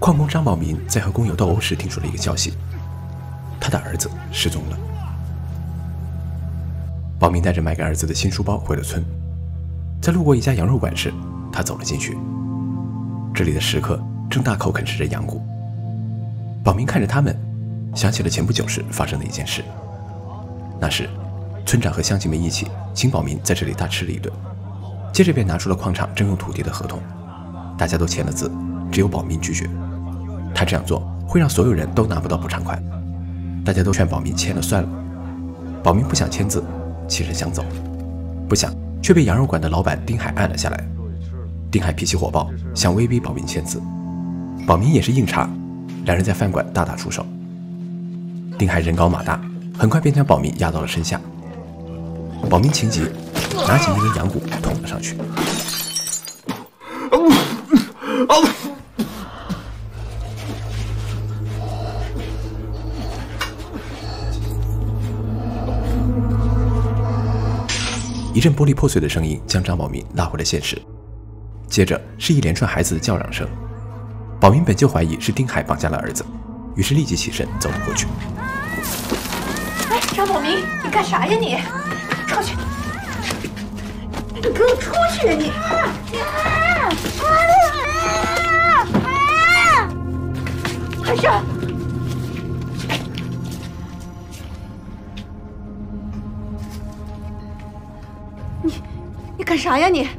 矿工张宝民在和工友斗殴时听说了一个消息，他的儿子失踪了。宝民带着卖给儿子的新书包回了村，在路过一家羊肉馆时，他走了进去。这里的食客正大口啃食着羊骨。宝民看着他们，想起了前不久时发生的一件事。那时，村长和乡亲们一起请宝民在这里大吃了一顿，接着便拿出了矿场征用土地的合同，大家都签了字，只有宝民拒绝。他这样做会让所有人都拿不到补偿款，大家都劝宝民签了算了。宝民不想签字，起身想走，不想却被羊肉馆的老板丁海按了下来。丁海脾气火爆，想威逼宝民签字，宝民也是硬茬，两人在饭馆大打出手。丁海人高马大，很快便将宝民压到了身下。宝民情急，拿起一根羊骨捅了上去。一阵玻璃破碎的声音将张宝民拉回了现实，接着是一连串孩子的叫嚷声。宝民本就怀疑是丁海绑架了儿子，于是立即起身走了过去。 哎，张宝民，你干啥呀你？出去！你给我出去呀你！还是你干啥呀你？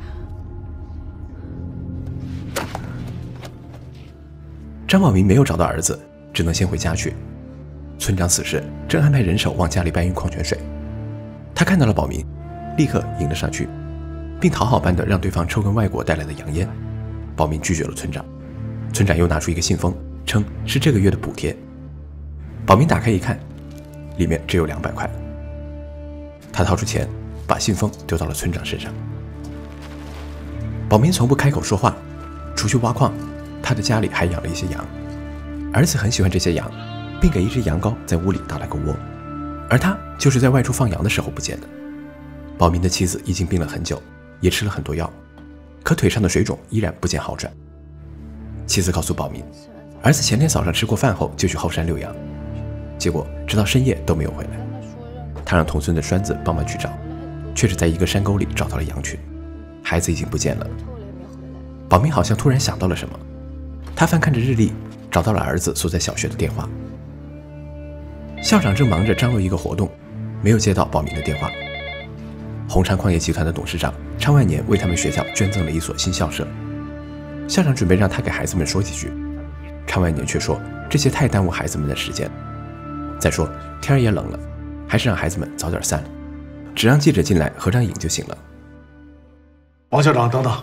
张宝民没有找到儿子，只能先回家去。村长此时正安排人手往家里搬运矿泉水，他看到了宝民，立刻迎了上去，并讨好般的让对方抽根外国带来的洋烟。宝民拒绝了村长，村长又拿出一个信封，称是这个月的补贴。宝民打开一看，里面只有200块。他掏出钱，把信封丢到了村长身上。宝民从不开口说话，除去挖矿，他的家里还养了一些羊，儿子很喜欢这些羊，并给一只羊羔在屋里搭了个窝，而他就是在外出放羊的时候不见的。宝民的妻子已经病了很久，也吃了很多药，可腿上的水肿依然不见好转。妻子告诉宝民，儿子前天早上吃过饭后就去后山遛羊，结果直到深夜都没有回来。他让同村的栓子帮忙去找，却是在一个山沟里找到了羊群，孩子已经不见了。宝民好像突然想到了什么，他翻看着日历，找到了儿子所在小学的电话。校长正忙着张罗一个活动，没有接到宝民的电话。红杉矿业集团的董事长昌万年为他们学校捐赠了一所新校舍，校长准备让他给孩子们说几句，昌万年却说这些太耽误孩子们的时间。再说天也冷了，还是让孩子们早点散了，只让记者进来合张影就行了。 王校长，等等。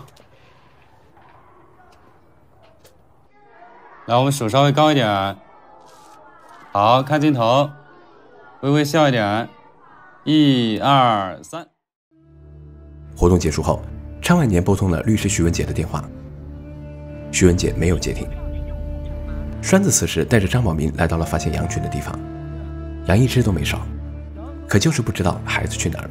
来，我们手稍微高一点。好，看镜头，微微笑一点。1、2、3。 活动结束后，昌万年拨通了律师徐文杰的电话。徐文杰没有接听。栓子此时带着张宝民来到了发现羊群的地方，羊一只都没少，可就是不知道孩子去哪儿了。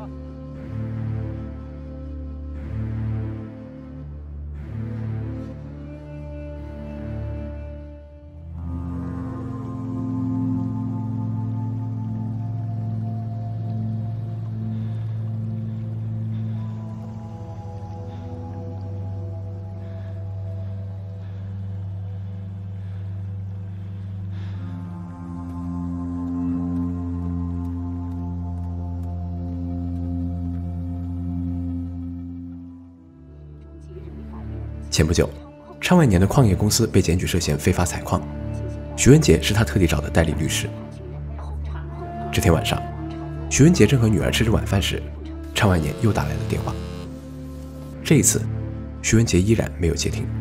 前不久，昌万年的矿业公司被检举涉嫌非法采矿，徐文杰是他特地找的代理律师。这天晚上，徐文杰正和女儿吃着晚饭时，昌万年又打来了电话。这一次，徐文杰依然没有接听。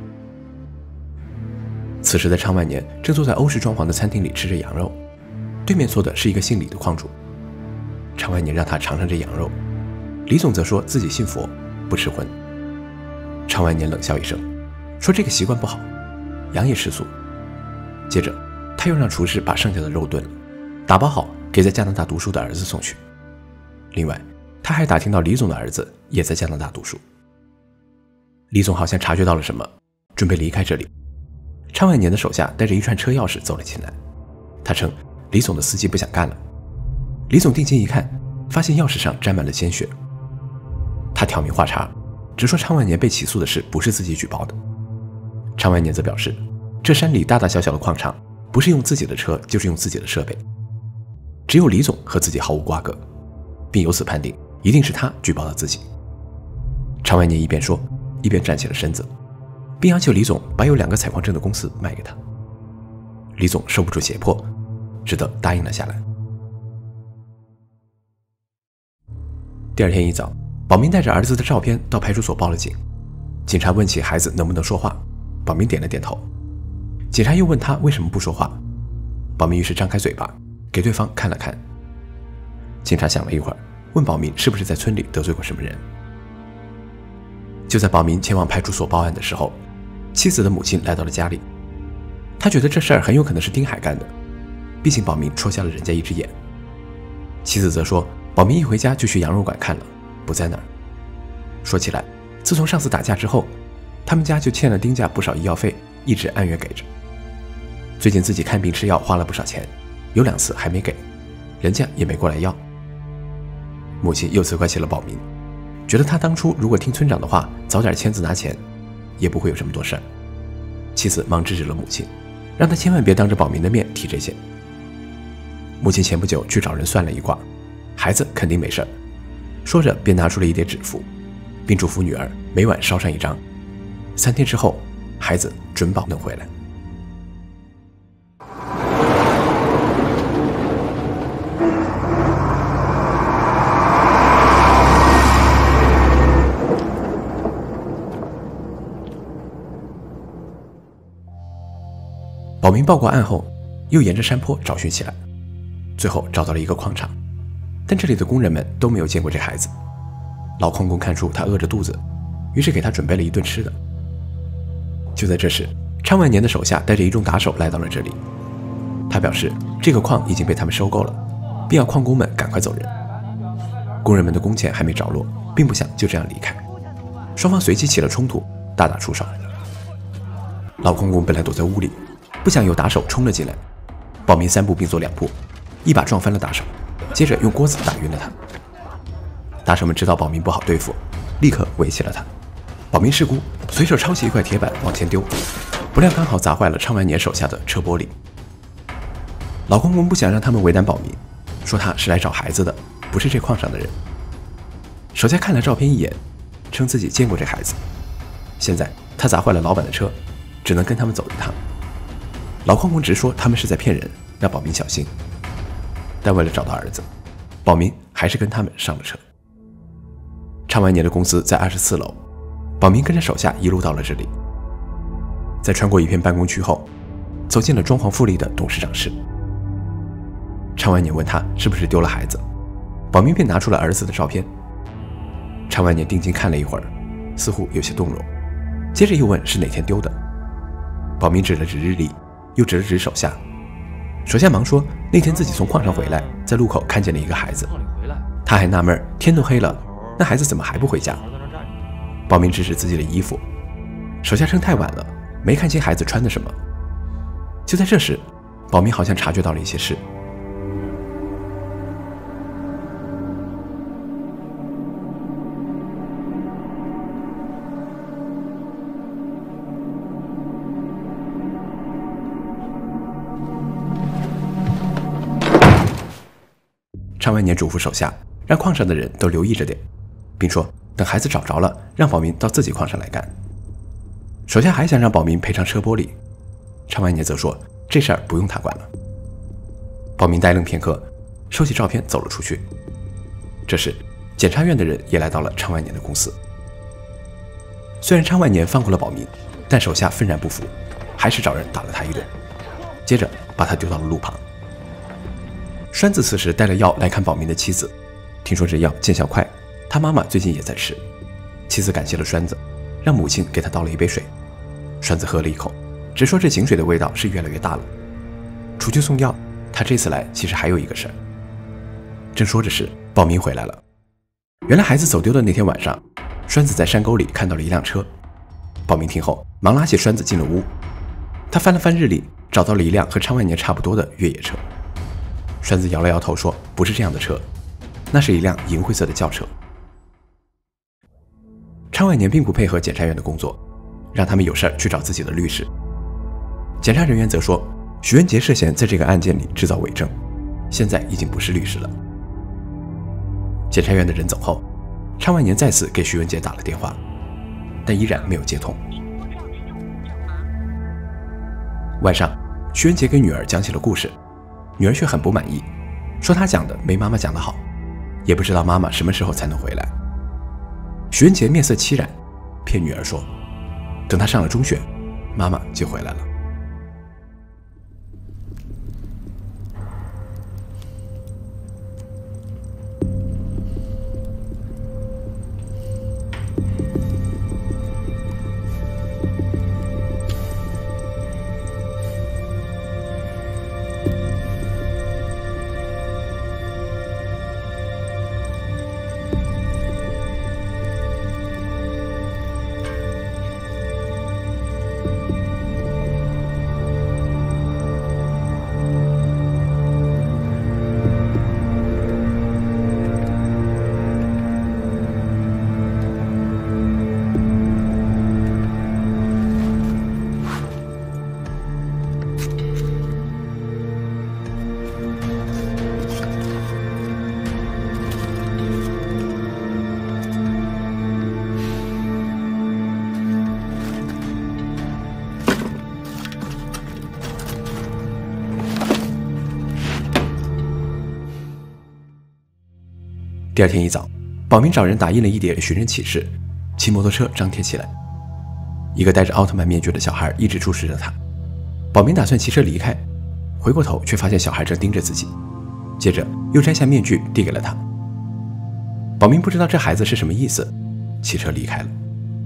此时的昌万年正坐在欧式装潢的餐厅里吃着羊肉，对面坐的是一个姓李的矿主。昌万年让他尝尝这羊肉，李总则说自己信佛，不吃荤。昌万年冷笑一声，说这个习惯不好，羊也吃素。接着他又让厨师把剩下的肉炖了，打包好给在加拿大读书的儿子送去。另外他还打听到李总的儿子也在加拿大读书。李总好像察觉到了什么，准备离开这里。 昌万年的手下带着一串车钥匙走了进来。他称李总的司机不想干了。李总定睛一看，发现钥匙上沾满了鲜血。他挑明话茬，直说昌万年被起诉的事不是自己举报的。昌万年则表示，这山里大大小小的矿场不是用自己的车就是用自己的设备，只有李总和自己毫无瓜葛，并由此判定一定是他举报了自己。昌万年一边说一边站起了身子，并要求李总把有2个采矿证的公司卖给他。李总受不住胁迫，只得答应了下来。第二天一早，保明带着儿子的照片到派出所报了警。警察问起孩子能不能说话，保明点了点头。警察又问他为什么不说话，保明于是张开嘴巴给对方看了看。警察想了一会儿，问保明是不是在村里得罪过什么人。就在保明前往派出所报案的时候，妻子的母亲来到了家里。他觉得这事儿很有可能是丁海干的，毕竟保明戳瞎了人家一只眼。妻子则说保明一回家就去羊肉馆看了，不在那儿。说起来，自从上次打架之后，他们家就欠了丁家不少医药费，一直按月给着。最近自己看病吃药花了不少钱，有2次还没给，人家也没过来要。母亲又责怪起了保明，觉得他当初如果听村长的话，早点签字拿钱，也不会有这么多事儿。妻子忙制止了母亲，让他千万别当着保明的面提这些。母亲前不久去找人算了一卦，孩子肯定没事儿，说着便拿出了一叠纸符，并嘱咐女儿每晚烧上1张，3天之后孩子准保能回来。保明报过案后，又沿着山坡找寻起来，最后找到了一个矿场，但这里的工人们都没有见过这孩子。老矿工看出他饿着肚子，于是给他准备了一顿吃的。就在这时，昌万年的手下带着一众打手来到了这里。他表示这个矿已经被他们收购了，并要矿工们赶快走人。工人们的工钱还没着落，并不想就这样离开，双方随即起了冲突，大打出手。老矿工本来躲在屋里，不想有打手冲了进来，保明3步并作2步，一把撞翻了打手，接着用锅子打晕了他。打手们知道保明不好对付，立刻围起了他。保明势孤，随手抄起一块铁板往前丢，不料刚好砸坏了昌万年手下的车玻璃。老矿工不想让他们为难保明，说他是来找孩子的，不是这矿上的人。手下看了照片一眼，称自己见过这孩子，现在他砸坏了老板的车，只能跟他们走一趟。老矿工直说他们是在骗人，让保明小心。但为了找到儿子，保明还是跟他们上了车。昌万年的公司在24楼，保明跟着手下一路到了这里。在穿过一片办公区后，走进了装潢富丽的董事长室。昌万年问他是不是丢了孩子，保明便拿出了儿子的照片。昌万年定睛看了一会儿，似乎有些动容，接着又问是哪天丢的。保明指了指日历，又指了指手下，手下忙说那天自己从矿上回来，在路口看见了一个孩子。他还纳闷天都黑了，那孩子怎么还不回家。保明指指自己的衣服，手下称太晚了，没看清孩子穿的什么。就在这时，保明好像察觉到了一些事。昌万年嘱咐手下让矿上的人都留意着点，并说等孩子找着了，让保明到自己矿上来干。手下还想让保明赔偿车玻璃，昌万年则说这事儿不用他管了。保明呆愣片刻，收起照片走了出去。这时检察院的人也来到了昌万年的公司。虽然昌万年放过了保明，但手下愤然不服，还是找人打了他一顿，接着把他丢到了路旁。栓子此时带了药来看保明的妻子，听说这药见效快，他妈妈最近也在吃。妻子感谢了栓子，让母亲给他倒了一杯水。栓子喝了一口，直说这井水的味道是越来越大了。除去送药，他这次来其实还有一个事儿。正说着时，保明回来了。原来孩子走丢的那天晚上，栓子在山沟里看到了一辆车。保明听后忙拉起栓子进了屋。 他翻了翻日历，找到了一辆和常万年差不多的越野车。栓子摇了摇头说：“不是这样的车，那是一辆银灰色的轿车。”常万年并不配合检察员的工作，让他们有事去找自己的律师。检察人员则说，徐文杰涉嫌在这个案件里制造伪证，现在已经不是律师了。检察员的人走后，常万年再次给徐文杰打了电话，但依然没有接通。晚上，徐文杰给女儿讲起了故事，女儿却很不满意，说她讲的没妈妈讲的好，也不知道妈妈什么时候才能回来。徐文杰面色凄然，骗女儿说等她上了中学，妈妈就回来了。第二天一早，保民找人打印了一叠寻人启事，骑摩托车张贴起来。一个戴着奥特曼面具的小孩一直注视着他。保民打算骑车离开，回过头却发现小孩正盯着自己，接着又摘下面具递给了他。保民不知道这孩子是什么意思，骑车离开了。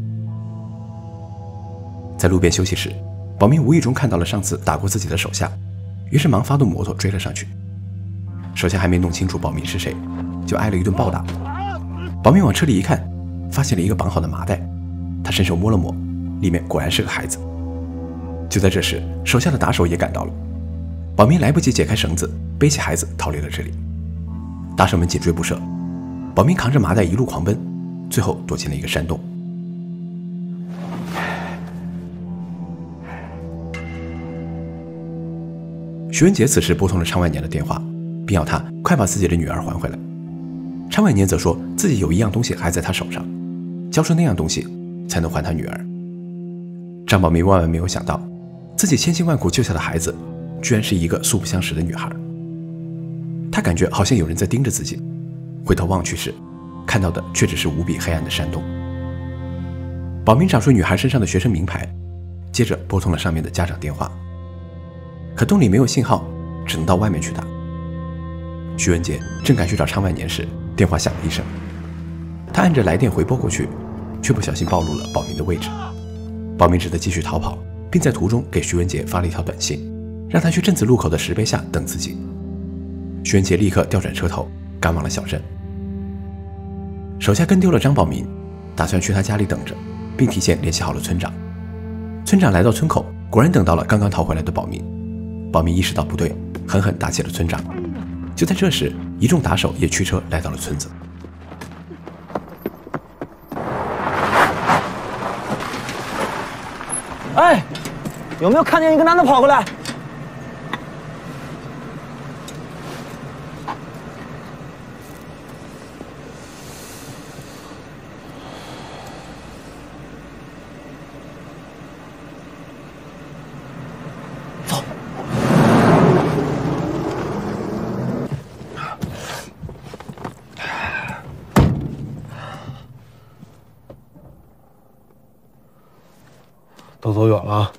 在路边休息时，保民无意中看到了上次打过自己的手下，于是忙发动摩托追了上去。手下还没弄清楚保民是谁，就挨了一顿暴打。保民往车里一看，发现了一个绑好的麻袋，他伸手摸了摸，里面果然是个孩子。就在这时，手下的打手也赶到了，保民来不及解开绳子，背起孩子逃离了这里。打手们紧追不舍，保民扛着麻袋一路狂奔，最后躲进了一个山洞。徐文杰此时拨通了常万年的电话，并要他快把自己的女儿还回来。常万年则说自己有一样东西还在他手上，交出那样东西才能还他女儿。张保民万万没有想到，自己千辛万苦救下的孩子居然是一个素不相识的女孩。他感觉好像有人在盯着自己，回头望去时，看到的却只是无比黑暗的山洞。保民找出女孩身上的学生名牌，接着拨通了上面的家长电话，可洞里没有信号，只能到外面去打。徐文杰正赶去找常万年时，电话响了一声，他按着来电回拨过去，却不小心暴露了保民的位置。保民只得继续逃跑，并在途中给徐文杰发了一条短信，让他去镇子路口的石碑下等自己。徐文杰立刻调转车头，赶往了小镇。手下跟丢了张保民，打算去他家里等着，并提前联系好了村长。村长来到村口，果然等到了刚刚逃回来的保民。保民意识到不对，狠狠打起了村长。就在这时，一众打手也驱车来到了村子。 哎，有没有看见一个男的跑过来？走。 都走远了。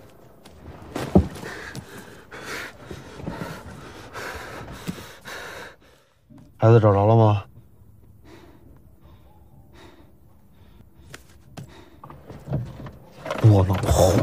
孩子找着了吗？窝囊货！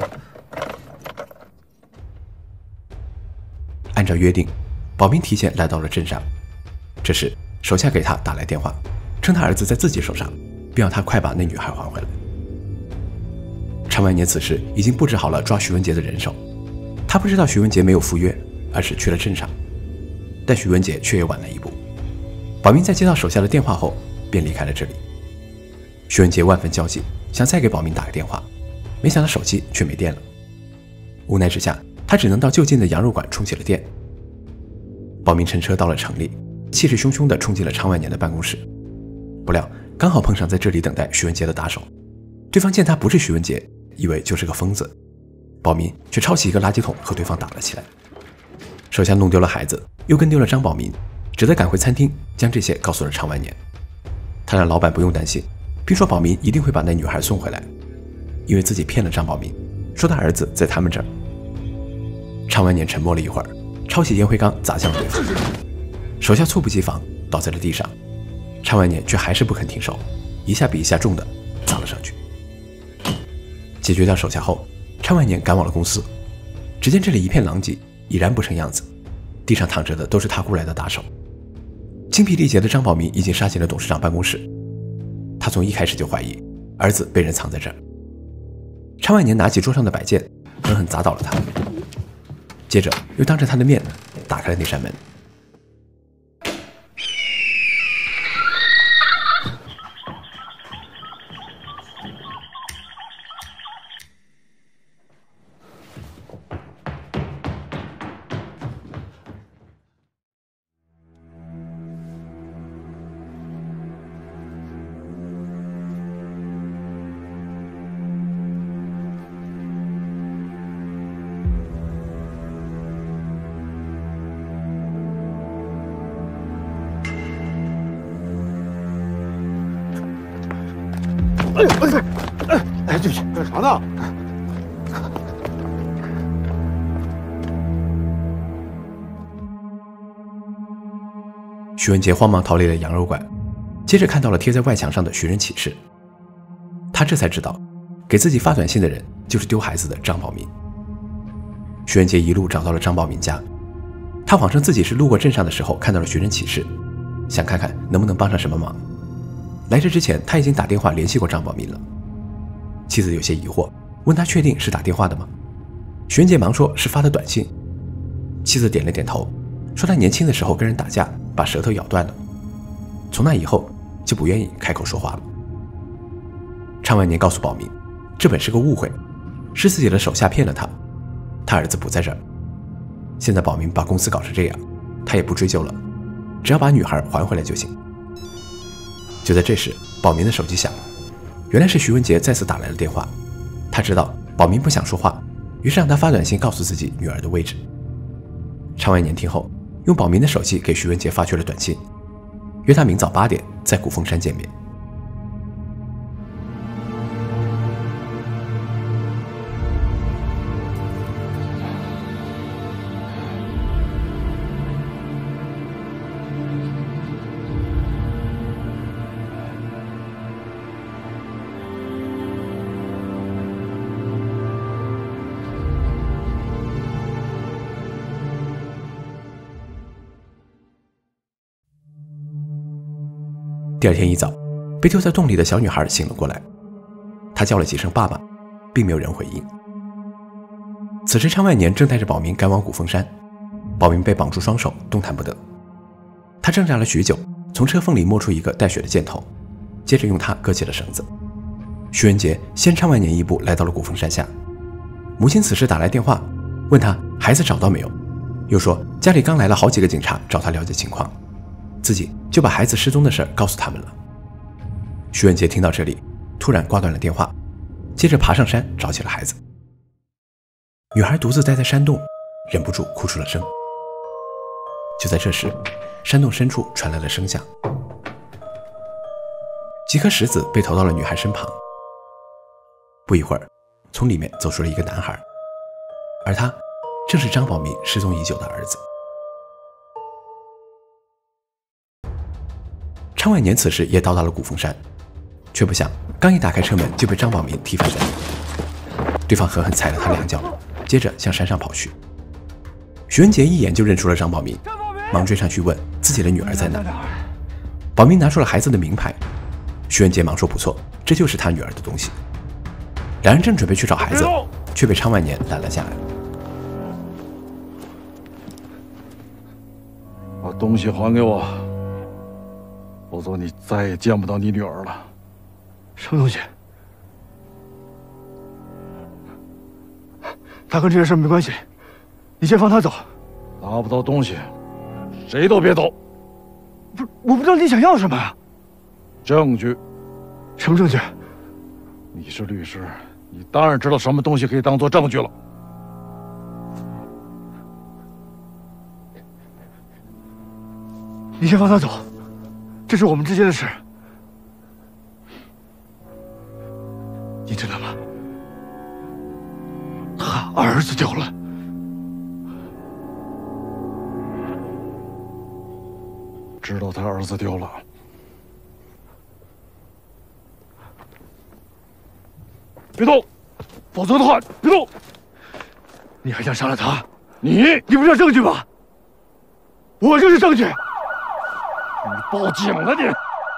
按照约定，保民提前来到了镇上。这时，手下给他打来电话，称他儿子在自己手上，并要他快把那女孩还回来。常万年此时已经布置好了抓徐文杰的人手， 他不知道徐文杰没有赴约，而是去了镇上，但徐文杰却也晚了一步。保明在接到手下的电话后，便离开了这里。徐文杰万分焦急，想再给保明打个电话，没想到手机却没电了。无奈之下，他只能到就近的羊肉馆充起了电。保明乘车到了城里，气势汹汹地冲进了常万年的办公室，不料刚好碰上在这里等待徐文杰的打手。对方见他不是徐文杰，以为就是个疯子，保明却抄起一个垃圾桶和对方打了起来。手下弄丢了孩子，又跟丢了张保民，只得赶回餐厅，将这些告诉了常万年。他让老板不用担心，并说保民一定会把那女孩送回来，因为自己骗了张保民，说他儿子在他们这儿。常万年沉默了一会儿，抄起烟灰缸砸向了对方，手下猝不及防倒在了地上。常万年却还是不肯停手，一下比一下重的砸了上去。解决掉手下后，常万年赶往了公司，只见这里一片狼藉，已然不成样子，地上躺着的都是他雇来的打手。精疲力竭的张保民已经杀进了董事长办公室，他从一开始就怀疑儿子被人藏在这儿。常万年拿起桌上的摆件，狠狠砸倒了他，接着又当着他的面打开了那扇门。 哎，对不起，干啥呢？ 徐文杰慌忙逃离了羊肉馆，接着看到了贴在外墙上的寻人启事。他这才知道，给自己发短信的人就是丢孩子的张保民。徐文杰一路找到了张保民家，他谎称自己是路过镇上的时候看到了寻人启事，想看看能不能帮上什么忙。来这之前，他已经打电话联系过张保民了。妻子有些疑惑，问他确定是打电话的吗？徐文杰忙说是发的短信。妻子点了点头，说他年轻的时候跟人打架，把舌头咬断了，从那以后就不愿意开口说话了。常万年告诉保民，这本是个误会，是自己的手下骗了他，他儿子不在这儿。现在保民把公司搞成这样，他也不追究了，只要把女孩还回来就行。就在这时，保民的手机响了，原来是徐文杰再次打来了电话。他知道保民不想说话，于是让他发短信告诉自己女儿的位置。常万年听后，用保民的手机给徐文杰发去了短信，约他明早8点在古风山见面。第二天一早，被丢在洞里的小女孩醒了过来，她叫了几声爸爸，并没有人回应。此时常万年正带着保民赶往古风山，保民被绑住双手，动弹不得。他挣扎了许久，从车缝里摸出一个带血的箭头，接着用它割起了绳子。徐文杰先常万年一步来到了古风山下，母亲此时打来电话，问他孩子找到没有，又说家里刚来了好几个警察找他了解情况，自己就把孩子失踪的事告诉他们了。徐文杰听到这里，突然挂断了电话，接着爬上山找起了孩子。女孩独自待在山洞，忍不住哭出了声。就在这时，山洞深处传来了声响，几颗石子被投到了女孩身旁。不一会儿，从里面走出了一个男孩，而他正是张保民失踪已久的儿子。常万年此时也到达了古风山，却不想刚一打开车门就被张保民踢翻在地，对方狠狠踩了他2脚，接着向山上跑去。徐文杰一眼就认出了张保民，忙追上去问自己的女儿在哪。保民拿出了孩子的名牌，徐文杰忙说不错，这就是他女儿的东西。两人正准备去找孩子，却被常万年拦了下来。 东西还给我，否则你再也见不到你女儿了。 什么东西？他跟这件事没关系，你先放他走。 拿不到东西，谁都别走。 不是，我不知道你想要什么呀？ 证据。 什么证据？ 你是律师，你当然知道什么东西可以当做证据了。 你先放他走，这是我们之间的事。你知道吗？他儿子丢了。 知道他儿子丢了。别动，否则的话，别动。 你还想杀了他？ 你不是要证据吗？我就是证据。 你报警了你！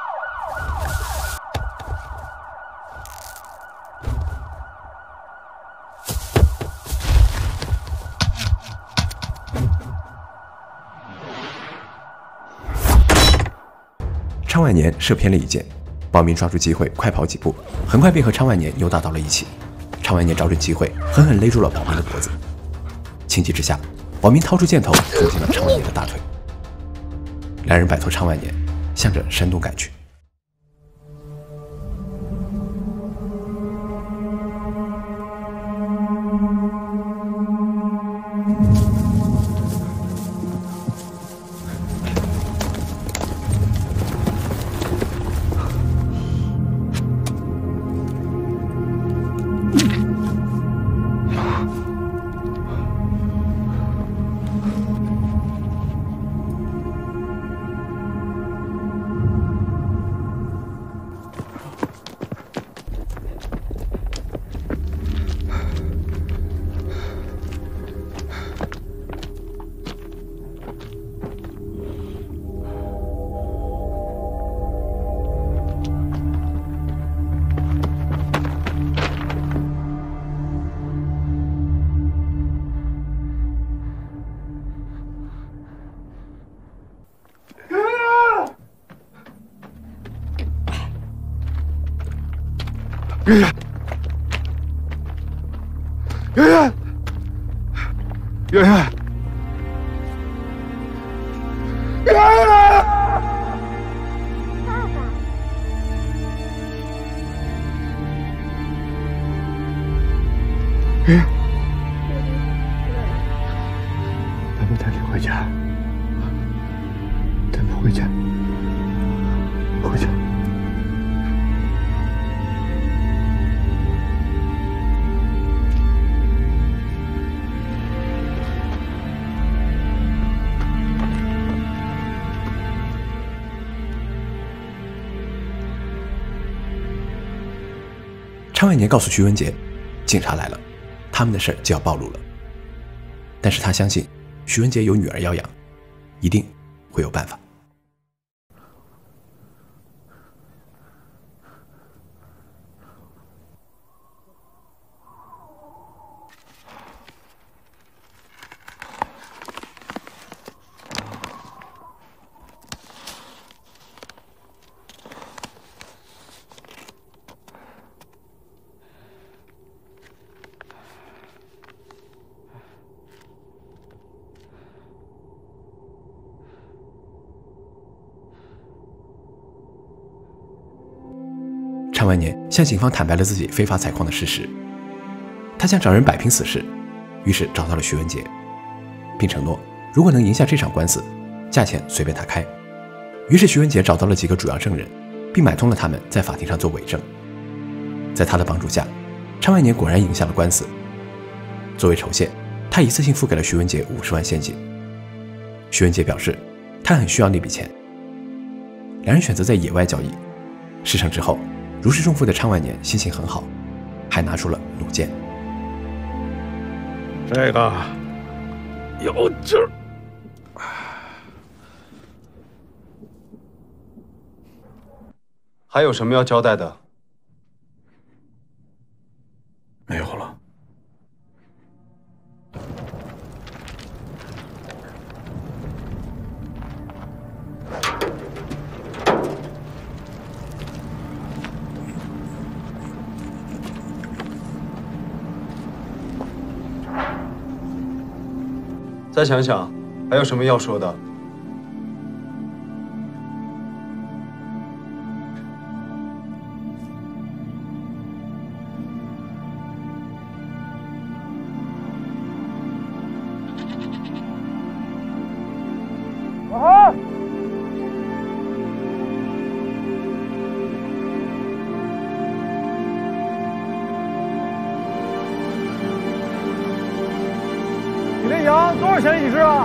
昌万年射偏了一箭，保民抓住机会快跑几步，很快便和昌万年扭打到了一起。昌万年找准机会，狠狠勒住了保民的脖子。情急之下，保民掏出箭头捅进了昌万年的大腿。两人摆脱昌万年，向着山东赶去。 圆圆，圆圆，圆圆，圆圆， 爸爸， 圆圆，带不带你回家？带不回家？回家。 昌万年告诉徐文杰，警察来了，他们的事儿就要暴露了。但是他相信徐文杰有女儿要养，一定会有办法。昌万年向警方坦白了自己非法采矿的事实，他想找人摆平此事，于是找到了徐文杰，并承诺如果能赢下这场官司，价钱随便他开。于是徐文杰找到了几个主要证人，并买通了他们在法庭上做伪证。在他的帮助下，昌万年果然赢下了官司。作为酬谢，他一次性付给了徐文杰50万现金。徐文杰表示他很需要那笔钱。两人选择在野外交易。事成之后，如释重负的昌万年心情很好，还拿出了弩箭。 这个有劲儿。 还有什么要交代的？ 没有了。 再想想，还有什么要说的？ 李连阳多少钱一只啊？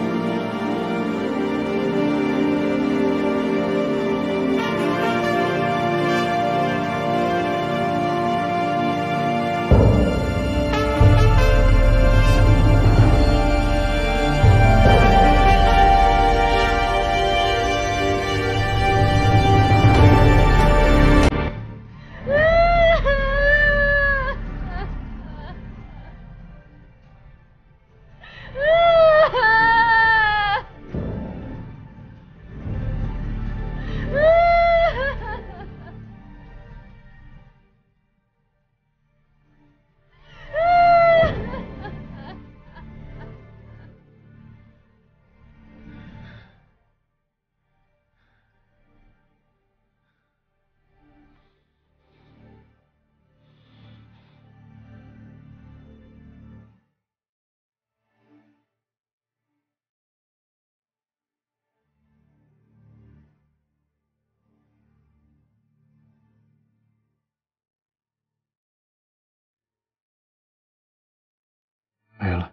没了。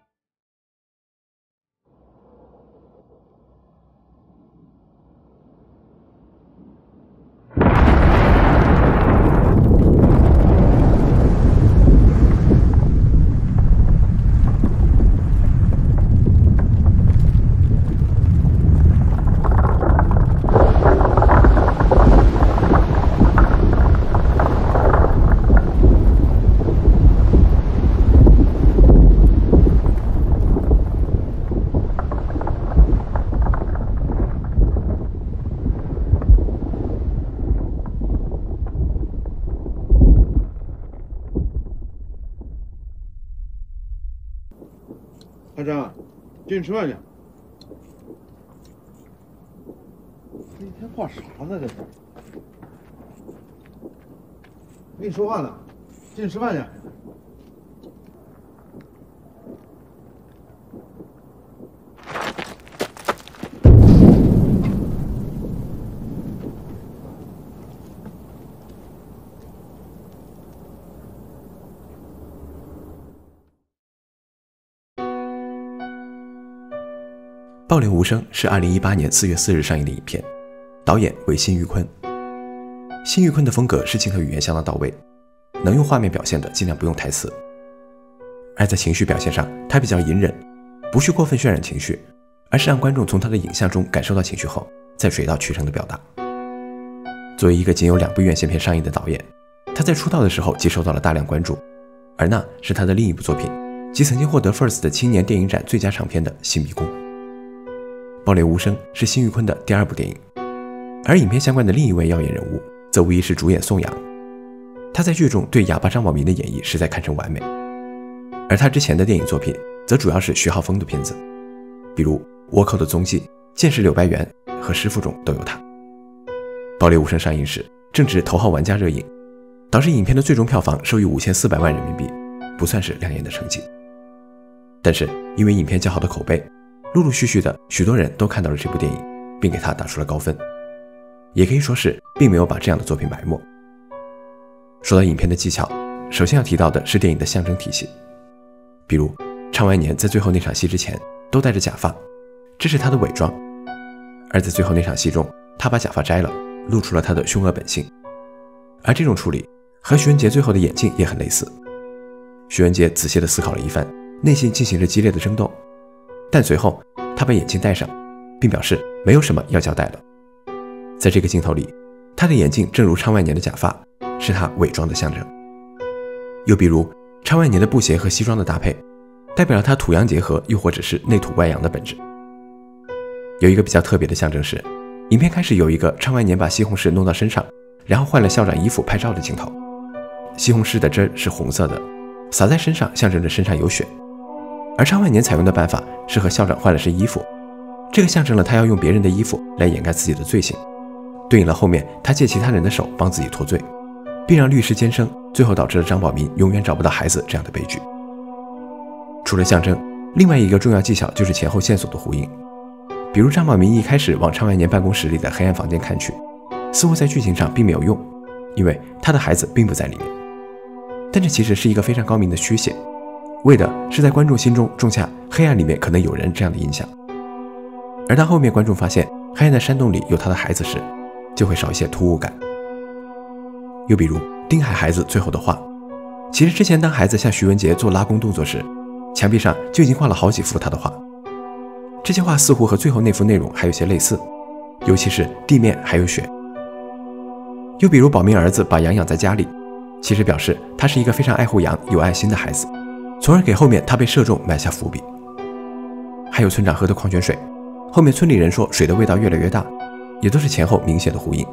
阿张，进去吃饭去。这一天画啥呢？这是。跟你说话呢，进去吃饭去。 《爆裂无声》是2018年4月4日上映的影片，导演为辛玉坤。辛玉坤的风格是镜头语言相当到位，能用画面表现的尽量不用台词。而在情绪表现上，他比较隐忍，不去过分渲染情绪，而是让观众从他的影像中感受到情绪后，再水到渠成的表达。作为一个仅有2部院线片上映的导演，他在出道的时候即受到了大量关注，而那是他的另一部作品，即曾经获得 FIRST 的青年电影展最佳长片的《新迷宫》。《爆裂无声》是辛玉坤的第2部电影，而影片相关的另一位耀眼人物，则无疑是主演宋阳。他在剧中对哑巴张宝民的演绎实在堪称完美，而他之前的电影作品，则主要是徐浩峰的片子，比如《倭寇的踪迹》《剑士柳白猿》和《师傅》中都有他。《爆裂无声》上映时正值头号玩家热映，导致影片的最终票房收于5400万人民币，不算是亮眼的成绩。但是因为影片较好的口碑，陆陆续续的许多人都看到了这部电影，并给他打出了高分，也可以说是并没有把这样的作品埋没。说到影片的技巧，首先要提到的是电影的象征体系，比如畅万年在最后那场戏之前都戴着假发，这是他的伪装，而在最后那场戏中，他把假发摘了，露出了他的凶恶本性。而这种处理和徐文杰最后的眼镜也很类似，徐文杰仔细地思考了一番，内心进行着激烈的争斗，但随后他把眼镜戴上，并表示没有什么要交代了。在这个镜头里，他的眼镜正如畅万年的假发，是他伪装的象征。又比如畅万年的布鞋和西装的搭配，代表了他土洋结合又或者是内土外洋的本质。有一个比较特别的象征是，影片开始有一个畅万年把西红柿弄到身上，然后换了校长衣服拍照的镜头。西红柿的汁是红色的，洒在身上象征着身上有血。 而张万年采用的办法是和校长换了身衣服，这个象征了他要用别人的衣服来掩盖自己的罪行，对应了后面他借其他人的手帮自己脱罪，并让律师监生，最后导致了张宝民永远找不到孩子这样的悲剧。除了象征，另外一个重要技巧就是前后线索的呼应。比如张宝民一开始往张万年办公室里的黑暗房间看去，似乎在剧情上并没有用，因为他的孩子并不在里面。但这其实是一个非常高明的虚写，为的是在观众心中种下黑暗里面可能有人这样的印象。而当后面观众发现黑暗的山洞里有他的孩子时，就会少一些突兀感。又比如丁海孩子最后的画，其实之前当孩子向徐文杰做拉弓动作时，墙壁上就已经画了好几幅他的画，这些画似乎和最后那幅内容还有些类似，尤其是地面还有雪。又比如宝明儿子把羊养在家里，其实表示他是一个非常爱护羊有爱心的孩子，从而给后面他被射中埋下伏笔。还有村长喝的矿泉水，后面村里人说水的味道越来越大，也都是前后明显的呼应。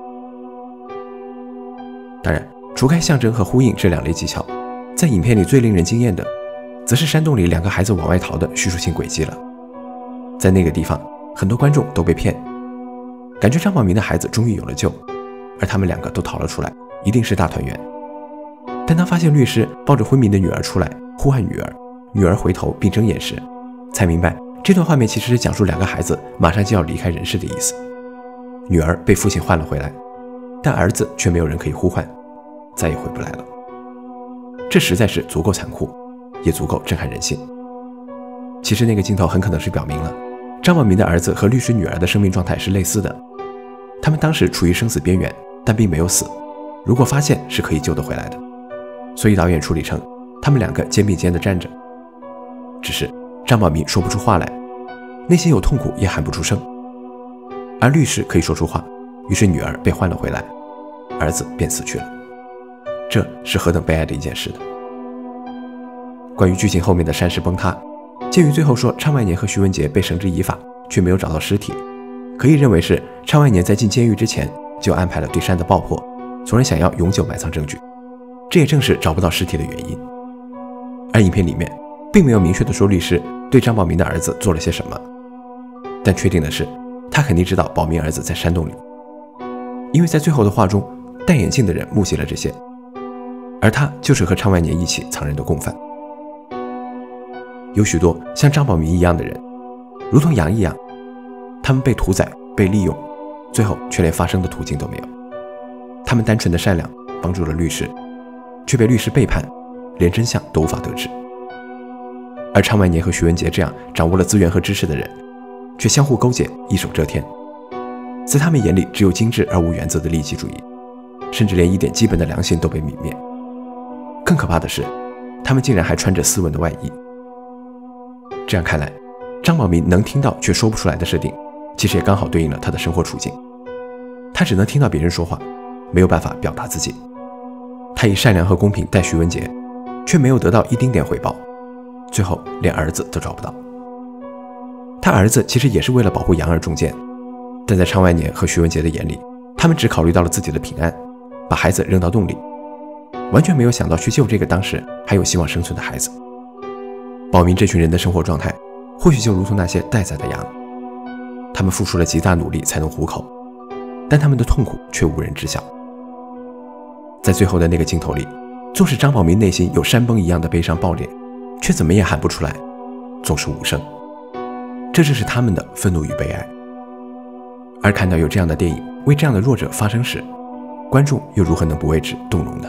当然，除开象征和呼应这两类技巧，在影片里最令人惊艳的则是山洞里两个孩子往外逃的叙述性轨迹了。在那个地方，很多观众都被骗，感觉张宝民的孩子终于有了救，而他们两个都逃了出来，一定是大团圆。但当发现律师抱着昏迷的女儿出来呼唤女儿，女儿回头并睁眼时，才明白这段画面其实是讲述两个孩子马上就要离开人世的意思。女儿被父亲唤了回来，但儿子却没有人可以呼唤，再也回不来了。这实在是足够残酷，也足够震撼人心。其实那个镜头很可能是表明了张宝民的儿子和律师女儿的生命状态是类似的，他们当时处于生死边缘，但并没有死，如果发现是可以救得回来的。所以导演处理成他们两个肩并肩地站着，只是张宝民说不出话来，内心有痛苦也喊不出声，而律师可以说出话，于是女儿被换了回来，儿子便死去了。这是何等悲哀的一件事呢？关于剧情后面的山势崩塌，鉴于最后说昌万年和徐文杰被绳之以法，却没有找到尸体，可以认为是昌万年在进监狱之前就安排了对山的爆破，从而想要永久埋藏证据，这也正是找不到尸体的原因。而影片里面并没有明确的说律师对张宝民的儿子做了些什么，但确定的是他肯定知道宝民儿子在山洞里，因为在最后的画中戴眼镜的人目击了这些，而他就是和昌万年一起藏人的共犯。有许多像张宝民一样的人，如同羊一样，他们被屠宰被利用，最后却连发声的途径都没有。他们单纯的善良帮助了律师，却被律师背叛，连真相都无法得知。而昌万年和徐文杰这样掌握了资源和知识的人，却相互勾结，一手遮天。在他们眼里只有精致而无原则的利己主义，甚至连一点基本的良心都被泯灭。更可怕的是，他们竟然还穿着斯文的外衣。这样看来，张宝民能听到却说不出来的设定，其实也刚好对应了他的生活处境。他只能听到别人说话，没有办法表达自己。他以善良和公平待徐文杰，却没有得到一丁点回报，最后连儿子都找不到。他儿子其实也是为了保护羊而中箭，但在昌万年和徐文杰的眼里，他们只考虑到了自己的平安，把孩子扔到洞里，完全没有想到去救这个当时还有希望生存的孩子。宝民这群人的生活状态，或许就如同那些待宰的羊，他们付出了极大努力才能糊口，但他们的痛苦却无人知晓。在最后的那个镜头里，纵使张宝民内心有山崩一样的悲伤爆裂，却怎么也喊不出来，总是无声。这正是他们的愤怒与悲哀。而看到有这样的电影为这样的弱者发声时，观众又如何能不为之动容呢？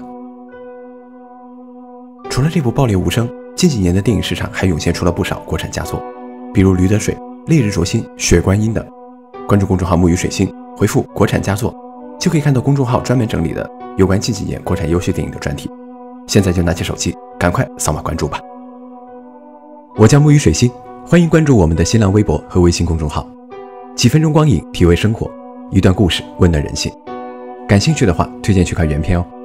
除了这部爆裂无声，近几年的电影市场还涌现出了不少国产佳作，比如《驴得水》《烈日灼心》《血观音》等。关注公众号木鱼水星，回复国产佳作，就可以看到公众号专门整理的有关近几年国产优秀电影的专题。现在就拿起手机赶快扫码关注吧。我叫木鱼水星，欢迎关注我们的新浪微博和微信公众号。几分钟光影，体味生活，一段故事温暖人心。感兴趣的话，推荐去看原片哦。